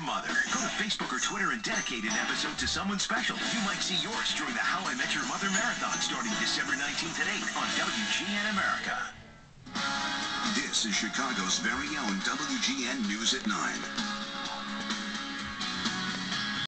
mother. Go to Facebook or Twitter and dedicate an episode to someone special. You might see yours during the How I Met Your Mother Marathon starting December 19th at 8 on WGN America. This is Chicago's very own WGN News at 9.